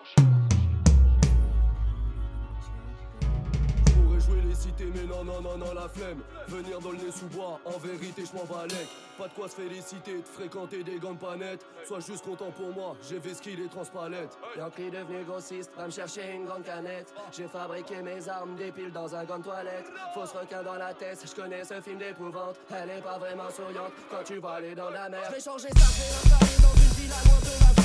Jouer les cités mais non la flemme. Venir dans le nez sous bois, en vérité je m'en balèque. Pas de quoi se féliciter, de fréquenter des gants pas nets. Sois juste content pour moi, j'ai vesquille les transpalettes. Yankee devenu grossiste, va me chercher une grande canette. J'ai fabriqué mes armes, des piles dans un gant de toilette. Fausse requin dans la tête, je connais ce film d'épouvante. Elle est pas vraiment souriante quand tu vas aller dans la mer. Je vais changer ça, je vais l'installer dans une ville à loin de la